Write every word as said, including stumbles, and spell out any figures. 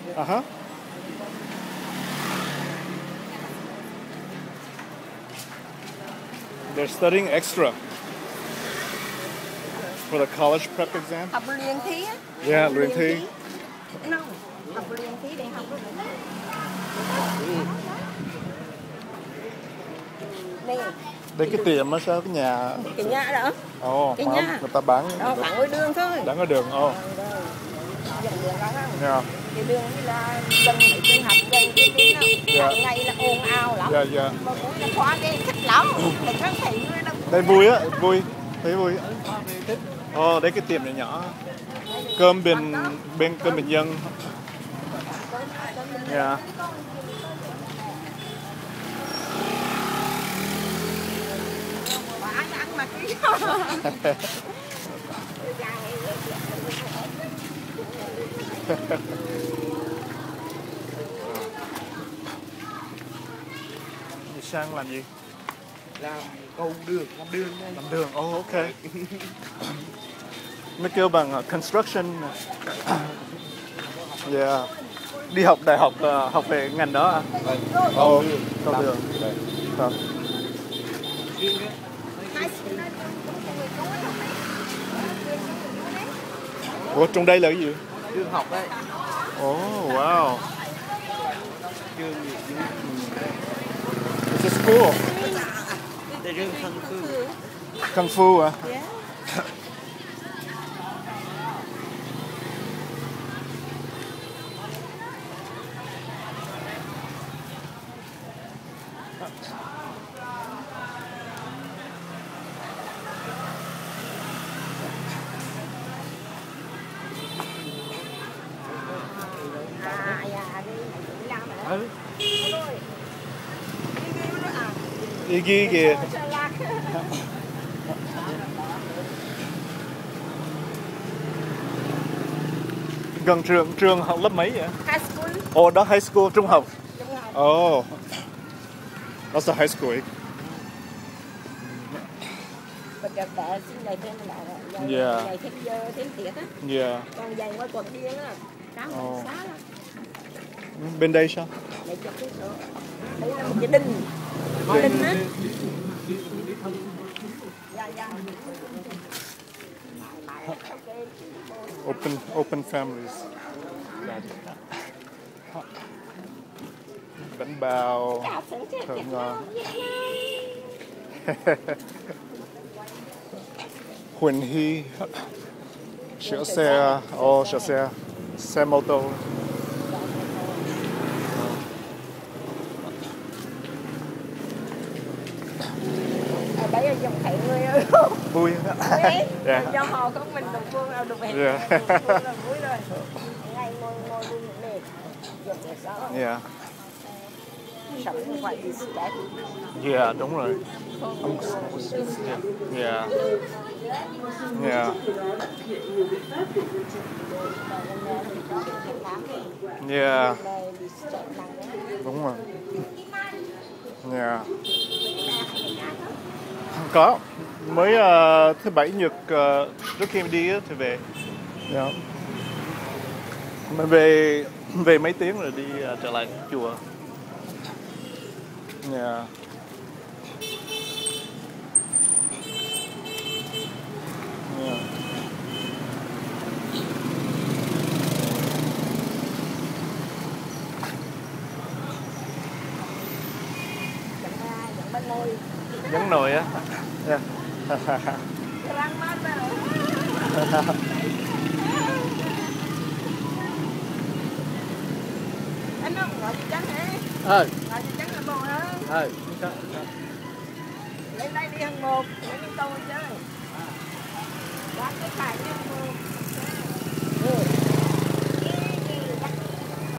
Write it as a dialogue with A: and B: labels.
A: Uh-huh. They're studying extra for the college prep exam.
B: Học luyện thi á.
A: Yeah, luyện thi.
B: No, học luyện thi để học được. Đây.
A: Đây cái tiệm á sao cái nhà.
B: Cái nhà đó.
A: Ồ,
B: cái
A: mà
B: nhà.
A: Người ta bán.
B: Đó, bán ngoài đường thôi.
A: Bán ở đường, ồ.
B: Dẫn đường ra không?
A: Yeah.
B: Cái đường như là gần mấy trường học gần cái cái nào.
A: Yeah.
B: Hàng ngày là ồn ào lắm.
A: Dạ, dạ.
B: Mà cũng là khóa đen thích lắm. Mình không thấy người đâu.
A: Đây vui á, vui. Thấy vui. Ồ, đây cái tiệm này nhỏ. Cơm bình bên cơm bình dân. Yeah.
B: Ăn mà cái
A: Đi sang làm gì?
C: Làm cầu đường, làm đường đây.
A: Làm đường, oh, ok. Nó kêu bằng uh, construction. Yeah. Đi học đại học, uh, học về ngành đó à?
C: Vâng.
A: Cầu đường. Cầu đường. Vâng. Ủa, trong đây là cái gì?
C: Trường học đấy.
A: Oh, wow.
C: Trường
A: It's a school.
C: Đây trường Kung Fu.
A: Kung Fu à?
B: Yeah.
C: Ừ.
A: Đi ghi kìa. Gần trường, trường học lớp mấy vậy?
B: High school.
A: Ồ, đó high school, trung học.
B: Trung học.
A: Oh, that's a high school.
B: Và các bé xin dạy thêm là
A: Yeah.
B: dạy thêm giờ thêm tiết á.
A: Yeah.
B: Còn dạy ngoài quận điên á, sáng
A: Oh.
B: xá lắm.
A: Bên đây sao?
B: Đây chụp cái số. Đây là một cái đình. Cái đình á. Dạ dạ.
A: Open, open families. Bánh bao, thơm ngon. Huỳnh Hy, sửa xe, ô sửa xe, xe mô tô.
B: Ở đây là dòng thấy người ơi.
A: Vui.
B: Yeah. Do họ không mình được vui đâu được hẹn.
A: Yeah.
B: Vui rồi, vui rồi. Ngày ngồi ngồi luôn mệt. Dòng để sao?
A: Yeah.
B: Sống không phải đi stress.
A: Yeah, đúng rồi. Yeah. Yeah. Yeah. Đúng rồi. Yeah. Có. Mới uh, thứ bảy nhật uh, trước khi đi á, thì về. Yeah. Mà về về mấy tiếng rồi đi uh, trở lại chùa. Yeah. Yeah. Nhấn nồi á. Yeah.
B: Anh nó gọi gì trắng hả?
C: Ờ.
B: Gọi gì trắng là bò hả?
C: Ờ.
B: Lên đây đi hàng một, lên đi tôi chơi. Quán cái bài đi hàng một.